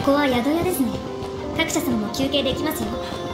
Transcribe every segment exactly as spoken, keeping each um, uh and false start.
こは宿屋ですね。各社様も休憩できますよ。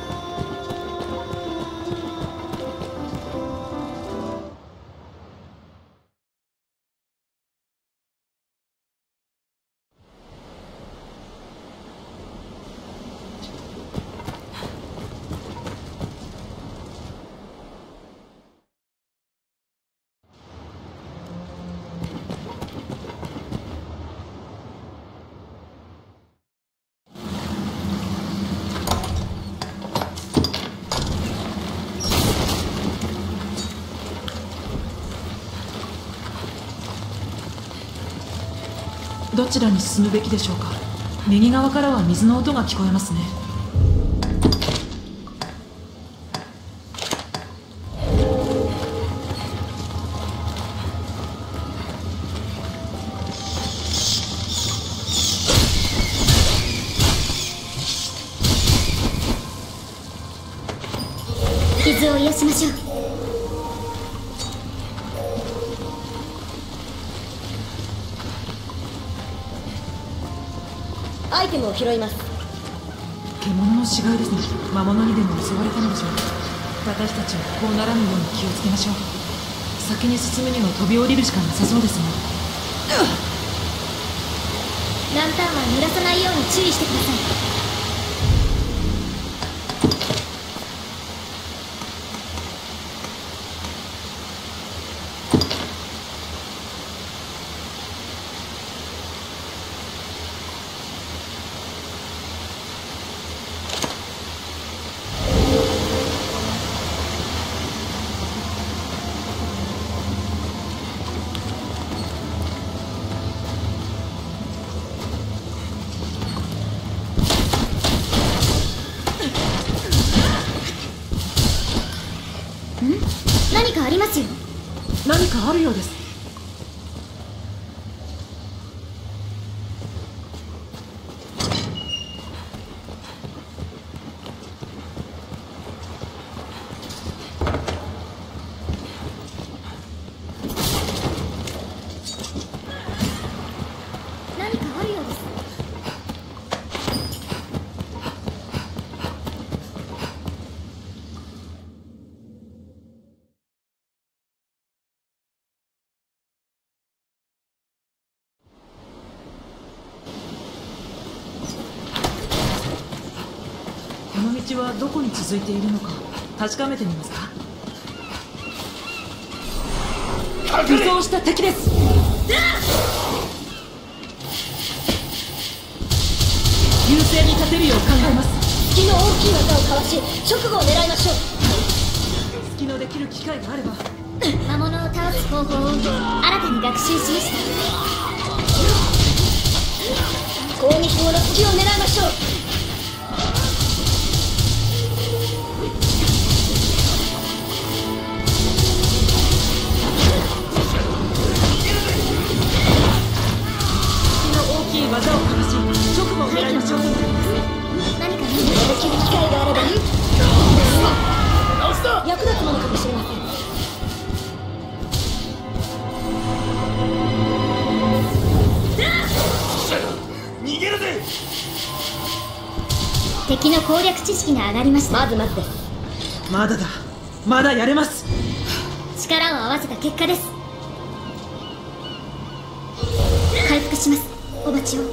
どちらに進むべきでしょうか。右側からは水の音が聞こえますね。 傷を癒しましょう。 アイテムを拾います。 獣の死骸ですね。魔物にでも襲われたのでしょう。私たちはこうならぬように気をつけましょう。先に進むには飛び降りるしかなさそうですね。 ランタンは濡らさないように注意してください。何かありますよ。 何かあるようです。 何かあるようです。 この道はどこに続いているのか確かめてみますか。武装した敵です。優勢に立てるよう考えます。 隙の大きい技をかわし直後を狙いましょう。 隙のできる機会があれば。 魔物を倒す方法を新たに学習しました。 攻撃後の隙を狙いましょう。 技をかわし直後を狙いましょう。 何かできる機会があれば役立つものかもしれません。 逃げるぜ。 敵の攻略知識が上がりました。 まずまずです。 まだだ、まだやれます。 力を合わせた結果です。回復します、おばちを。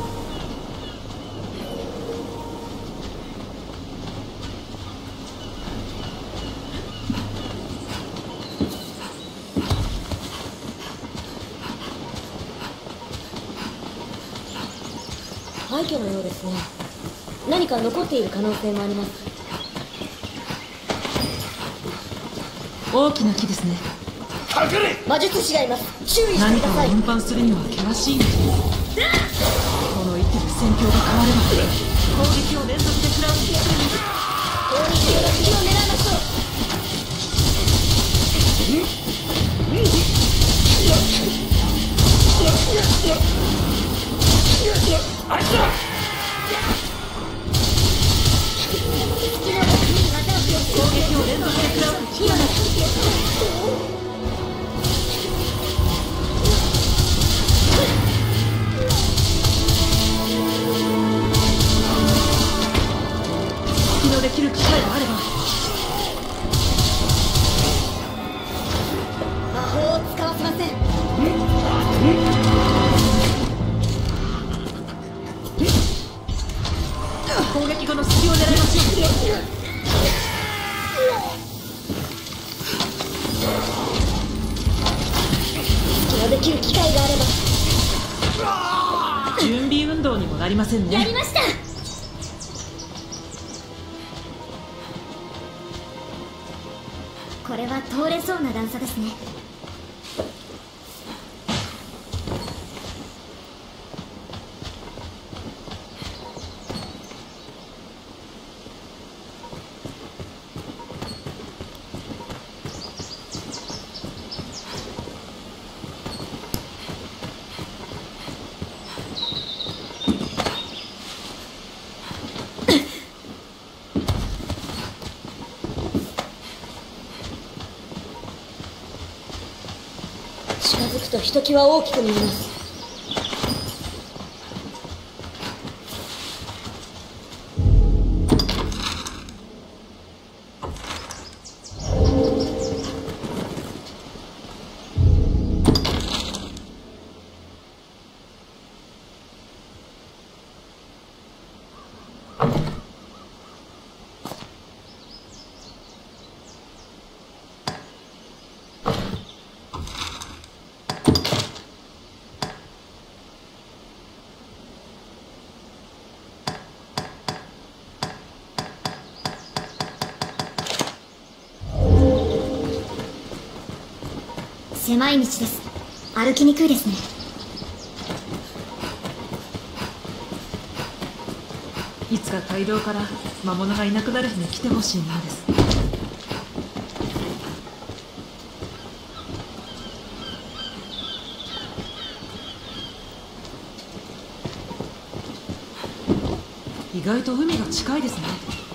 廃墟のようですね。何か残っている可能性もあります。 大きな木ですね。 隠れ。 魔術師がいます。注意して何ください。 かを運搬するには険しい道です。この一手で戦況が変われば攻撃を連続で食らう敵に攻撃後の隙を狙いましょう。 あいつだ。 攻撃を連続で食らう敵に能できる機会があれば。 魔法を使わせません。 攻撃後の隙を狙いましょう。 隙のできる機会があれば。 準備運動にもなりませんね。 やりました。これは通れそうな段差ですね。 近づくとひときわ大きく見えます。狭い道です。歩きにくいですね。 いつか街道から魔物がいなくなる日に来てほしいものです。意外と海が近いですね。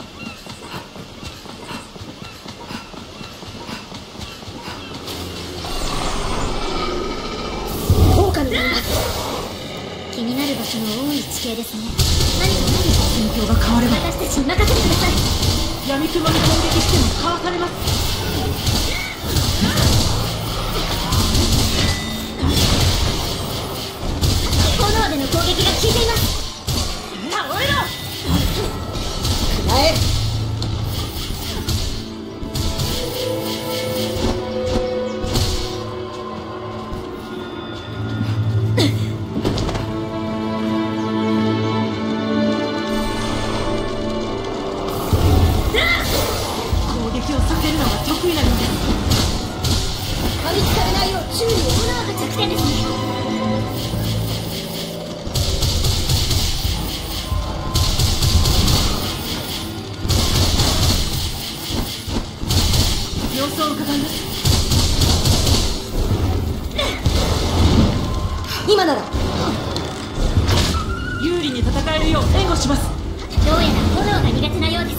気になる場所の多い地形ですね。何かないですか？ 戦況が変われば私たちに任せてください。 闇雲に攻撃してもかわされます。 炎での攻撃が効いています。 倒れろ！ くらえ！ 様子を伺います。 今なら有利に戦えるよう援護します。 どうやら炎が苦手なようです。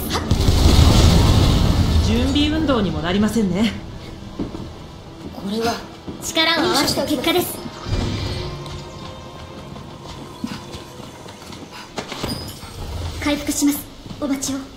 準備運動にもなりませんね。 これは力を合わせた結果です。回復します、おばちを。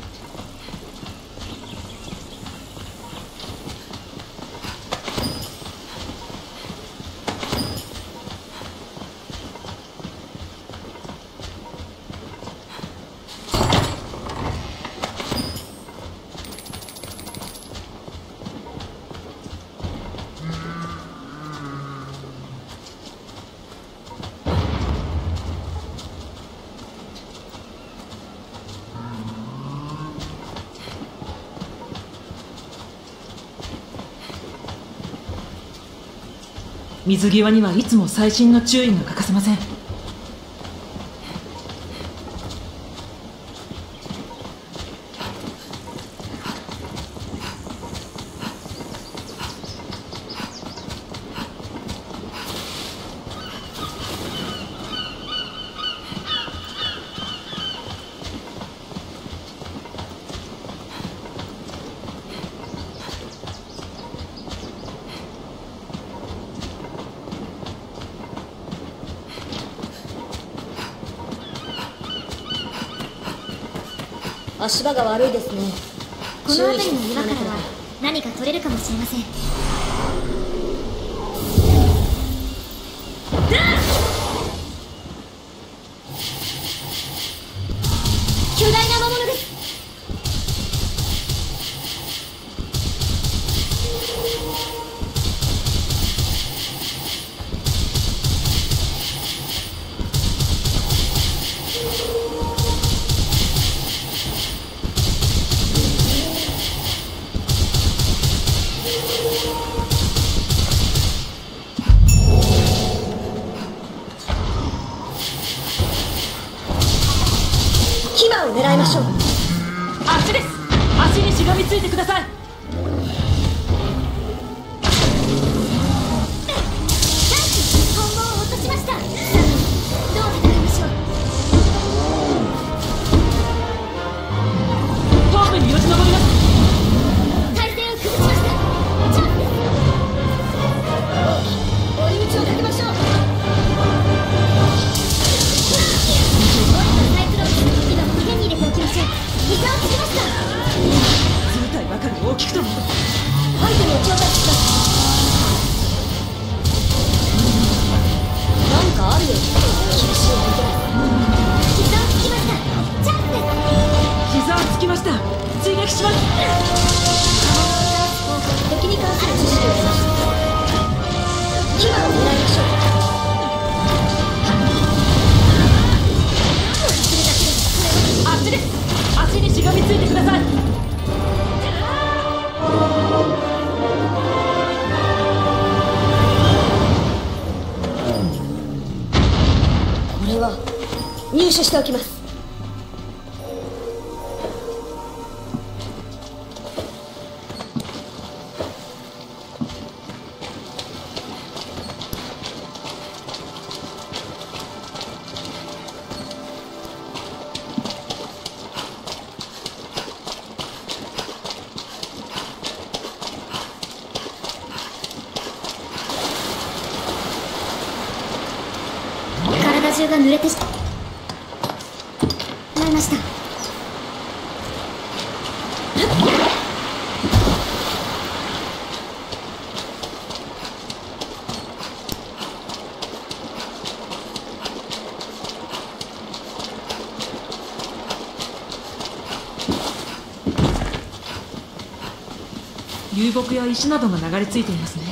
水際にはいつも細心の注意が欠かせません。 足場が悪いですね。 この辺りの岩からは何か取れるかもしれません。巨大な魔物です。 牙を狙いましょう。 あっちです。足にしがみついてください。 本望を落としました。さあどう戦いましょう。 頭部によじ登ります。 体勢を崩しました。チャンスです。 追い打ちをかけましょう。 サイクロンス今手に入れておきましょう。膝をつきました。 図体ばかり大きくとも。 アイテムを調達します。何かあるよ。厳しい相手です。 膝をつきました。チャンスです。 膝をつきました。追撃します。 敵に関する知識を得ました。牙を狙いましょう。 あっちです。足にしがみついてください。 これは入手しておきます。 体中が濡れてしまいました。 流木や石などが流れ着いていますね。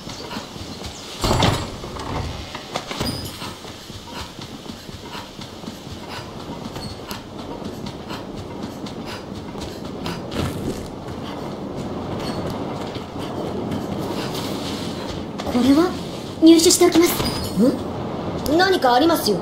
これは入手しておきます。 ん？何かありますよ。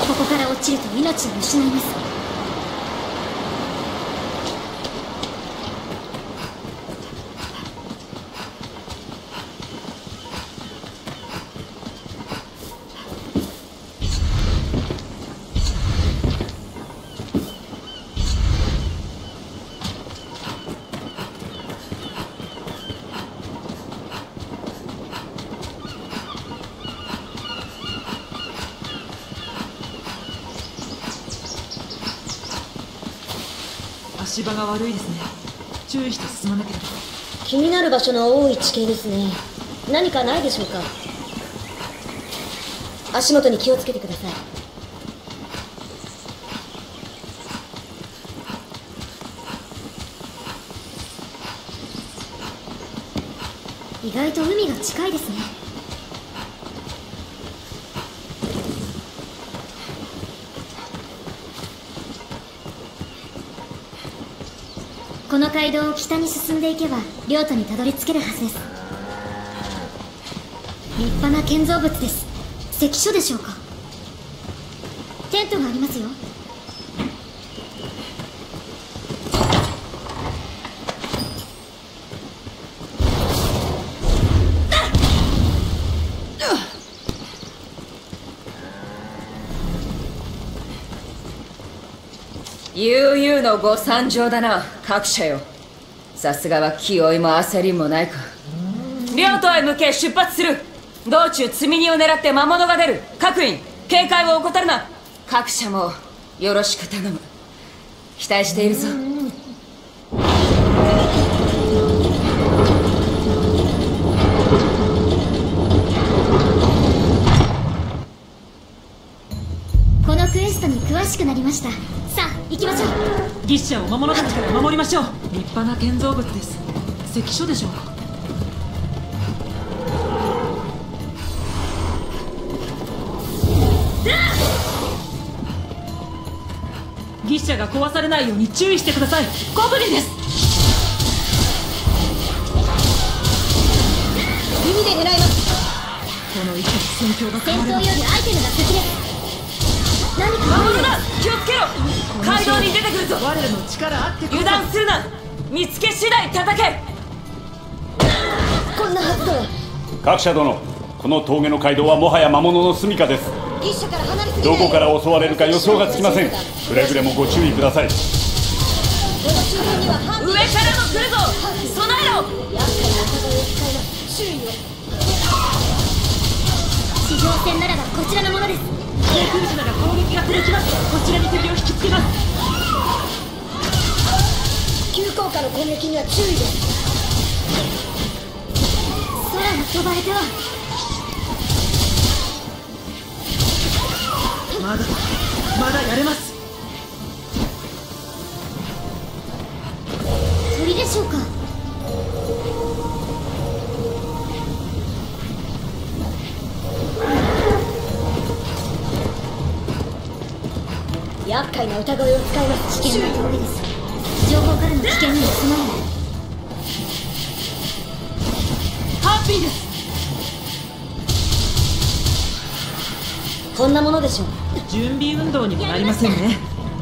ここから落ちると命を失います。 足場が悪いですね。注意して進まなければ。 気になる場所の多い地形ですね。何かないでしょうか。足元に気をつけてください。意外と海が近いですね。この街道を北に進んでいけば領土にたどり着けるはずです。立派な建造物です。関所でしょうか。テントがありますよ。 悠々のご参上だな、各社よ。さすがは気負いも焦りもないか。領土へ向け出発する。道中積み荷を狙って魔物が出る。各員警戒を怠るな。各社もよろしく頼む。期待しているぞ。 このクエストに詳しくなりました。さあ行きましょう。 ギッシャを魔物たちから守りましょう。立派な建造物です。関所でしょうか。ギッシャが壊されないように注意してください。ゴブリンです。 弓で狙います。 この一手戦況が戦変われば。 闘よりアイテムが先です。何か魔物だ、気をつけろ。街道に出てくるぞ。 我らの力あってこそ。 油断するな。見つけ次第叩け。 こんなはずとは。 各社殿、この峠の街道はもはや魔物の住処です。 ギッシャから離れすぎない。 どこから襲われるか予想がつきません。くれぐれもご注意ください。 この周辺にはハンディ上からも来るぞ。備えろ。 厄介な型を使います。注意を。地上戦ならばこちらのものです。 航空士なら攻撃が続きます。こちらに敵を引きつけます。 急降下の攻撃には注意です。空が飛ばれては。 まだまだやれます。 鳥でしょうか。厄介な歌声を使います。危険な峠です。情報からの危険にも備えない。 ハッピーです。 こんなものでしょう。 準備運動にもなりませんね。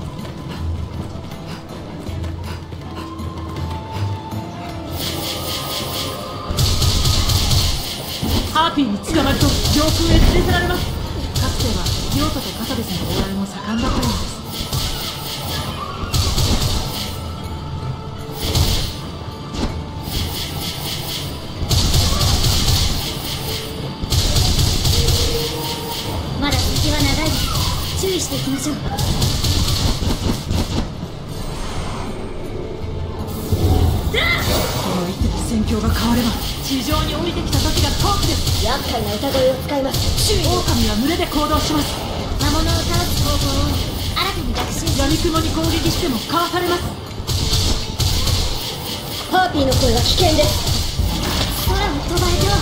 ハーピーに捕まると上空へ連れ去られます。かつては領土とカサデスの往来も盛んだったようです。 まだ先は長いです。注意していきましょう。 この一手で戦況が変われば地上に降りてきた時がトークです。 厄介な歌声を使います。注意を。 狼は群れで行動します。 魔物を倒す方法を新たに学習し、 闇雲に攻撃してもかわされます。 ハーピーの声は危険です。空を飛ばれては。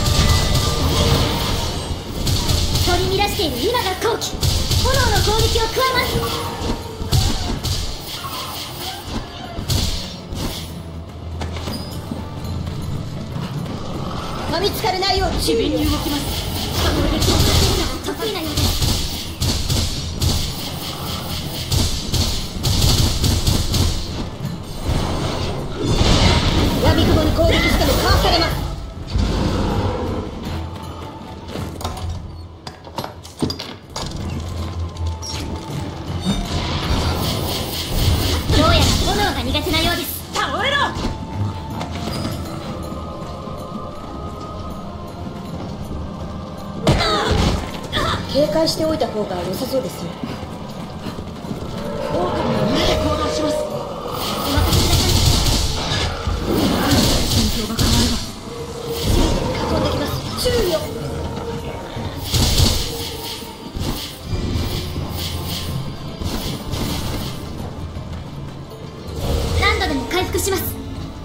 取り乱している今が好機。炎の攻撃を加えます。噛みつかれないよう注意を。 機敏に動きます。 攻撃をさせるのが得意なようです。 苦手なようです。 倒れろ。 警戒しておいた方が良さそうですよ。 狼は群れで行動します。 お任せください。 戦況が変われば飛んできます。注意を。 何度でも回復します。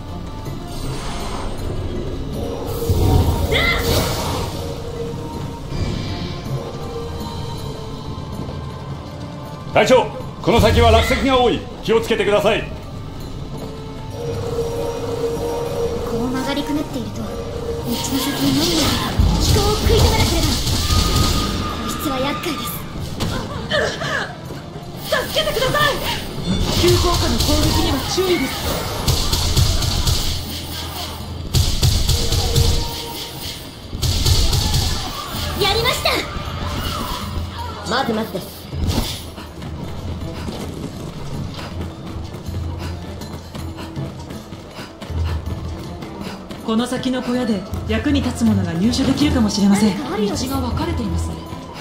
隊長、この先は落石が多い。気をつけてください。 こう曲がりくねっていると道の先に何があるか気候を食い止めなければ。こいつは厄介です。 助けてください。急降下の攻撃には注意です。 やりました。 まずまずです。 この先の小屋で役に立つものが入手できるかもしれません。 何かあるようです。 道が分かれていますね。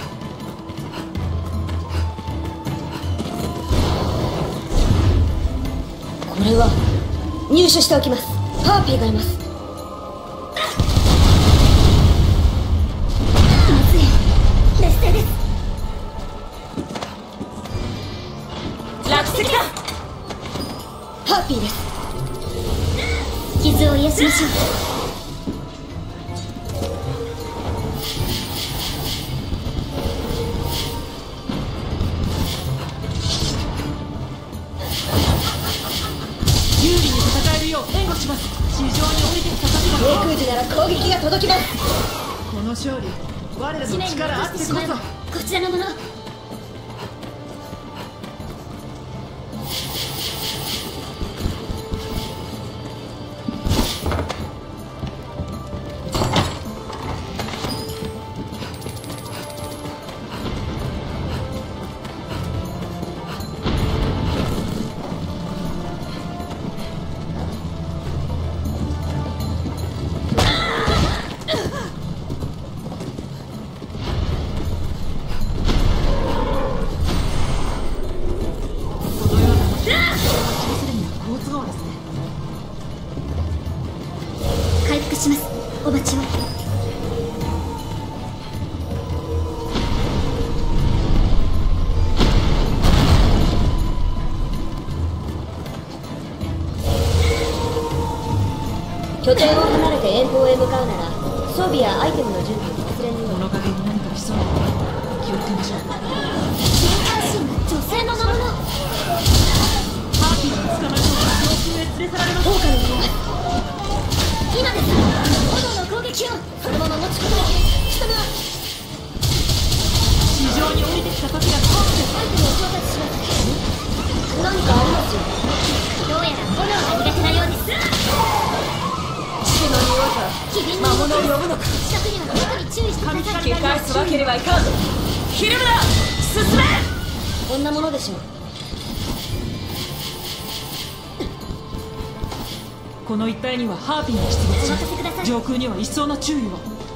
これは入手しておきます。ハーピーがいます。 まずい。劣勢です。 落石だ。 ハーピーです。 傷を癒しましょう。 有利に戦えるよう援護します。地上に降りてきた時低は空時なら攻撃が届きます。 この勝利、我らの地面に力あってこ落としてしまえばそ。 こちらのもの。回復します。お待ちを。 拠点を離れて遠方へ向かうなら装備やアイテムの準備を忘れぬように。 物陰に何かしそうなので気をつけましょう。 新幹線が女性の乗るの。 ハーピーに捕まると上空へ連れ去られます。 効果のようです。 今です。炎の攻撃をそのまま持ち込もう。貴様、 地上に降りてきた時が怖くてアイテムを調達します。 何かありますよ。 どうやら炎が苦手なようです。 血の匂いから機敏に魔物を呼ぶのか。 近くには特に注意してください。 引き返すわけにはいかん。ひるむな。進め。 こんなものでしょう。 この一帯にはハーピーが出お没任せください。 し上空には一層の注意を。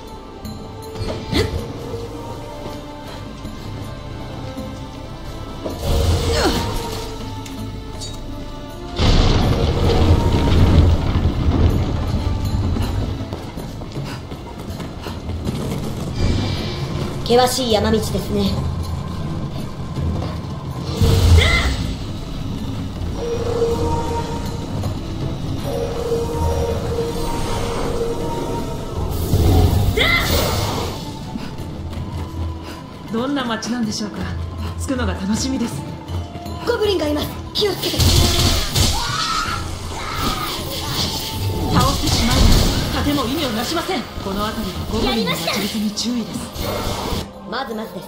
険しい山道ですね。 どんな街なんでしょうか。着くのが楽しみです。 ゴブリンがいます。気をつけて。 倒してしまえば盾も意味をなしません。この辺りはゴブリンの待ち伏せに注意です。 まずまずです。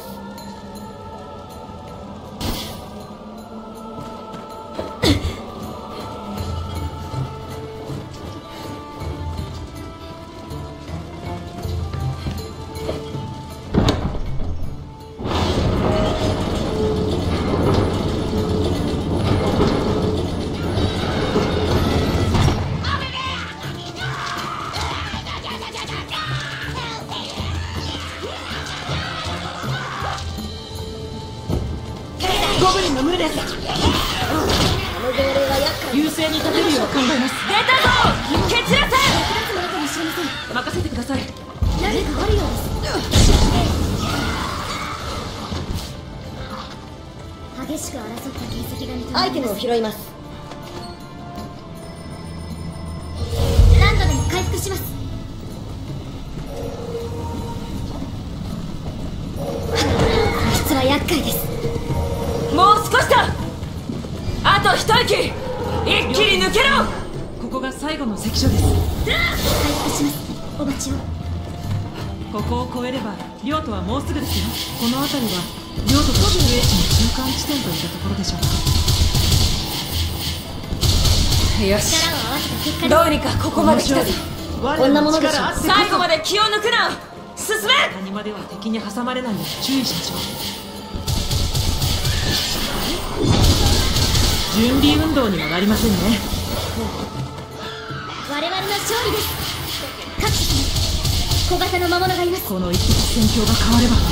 リンの群れです。 あの号令は厄介。 優勢に立てるよう考えます。 出たぞ決裂。 役立つものかもしれません。 任せてください。 何かあるようです。激しく争った形跡が認められます。 アイテムを拾います。 何度でも回復します。こいつは厄介です。 もう少しだ。あと一息。一気に抜けろ。 ここが最後の関所です。 回復します。お待ちを。 ここを越えれば領土はもうすぐですよ。この辺りは領土と宿営地の中間地点といったところでしょうか。 よし、 力を合わせた結果どうにかここまで来たぞ。 こんなものでしょう。 最後まで気を抜くな。進め。 谷間では敵に挟まれないよう注意しましょう。準備運動にもなりませんね。 我々の勝利です。各地に小型の魔物がいます。 この一匹戦況が変われば。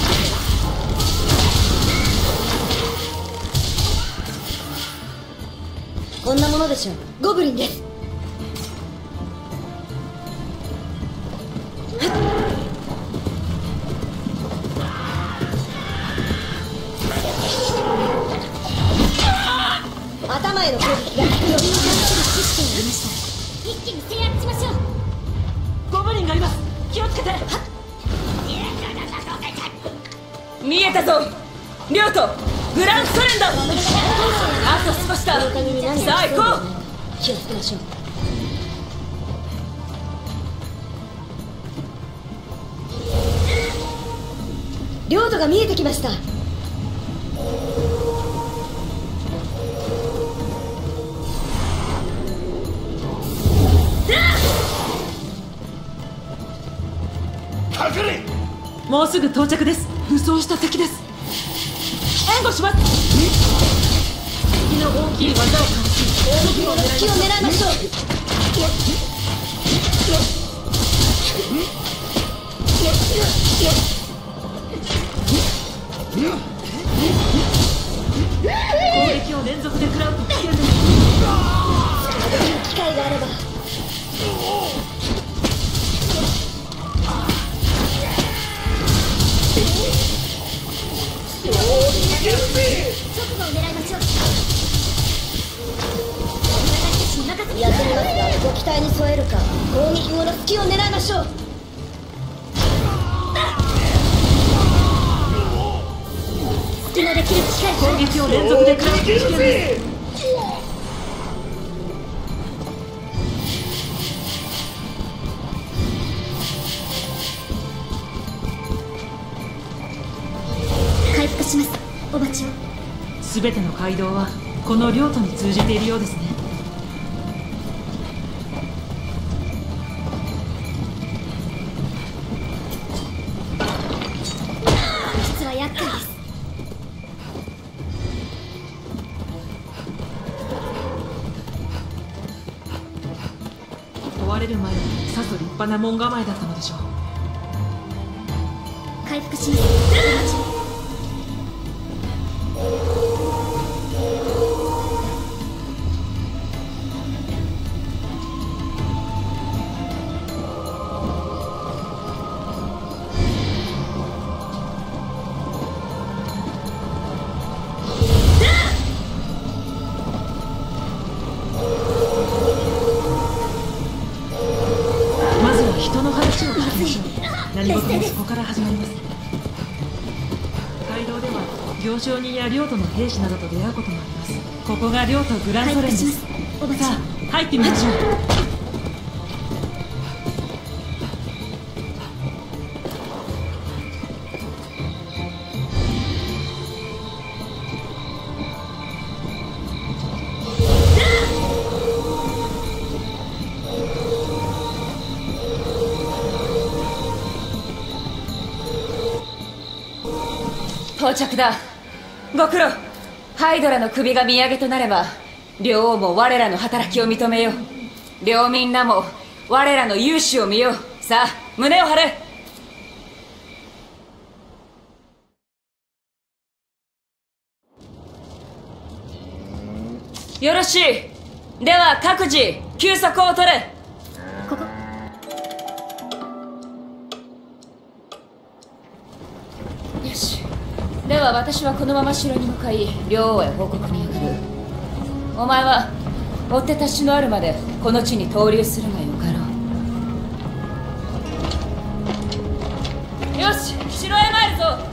こんなものでしょう。ゴブリンです。頭への攻撃が効くように。 知識がありました。一気に制圧しましょう。 ゴブリンがいます。気をつけて。 見えたぞ。リョウとグランソレンだ。あと少しだ。 おかげに何さあ行こう。 気をつけましょう。領土が見えてきました。 隠れ。 もうすぐ到着です。武装した敵です。援護します。敵の大きい技をかわし攻撃後の隙を狙いましょう。 攻撃を連続で食らうと危険です。 機会があれば。 直後を狙いましょう。私たちに任せてやってみますが、ご期待に添えるか。攻撃後の隙を狙いましょう。 隙のできる機会攻撃を連続で食らうと危険です。 回復します。お待ちを。 すべての街道はこの領土に通じているようですね。 実は厄介です。 追われる前はさぞ立派な門構えだったのでしょう。 回復します。お待ちを。 まずは人の話を聞きましょう。何事もそこから始まります。街道では行商人や領土の兵士などと出会うこともあります。ここが領土グランソレンです。 お待ちを。 さあ入ってみましょう。 到着だ。ご苦労。ハイドラの首が土産となれば、両王も我らの働きを認めよう。両民らも我らの勇姿を見よう。さあ胸を張れ。 よろしい。では各自休息を取れ。 ここよし。では私はこのまま城に向かい両王へ報告に上がる。お前は追っ手たちのあるまでこの地に投留するがよかろう。よし、城へ参るぞ。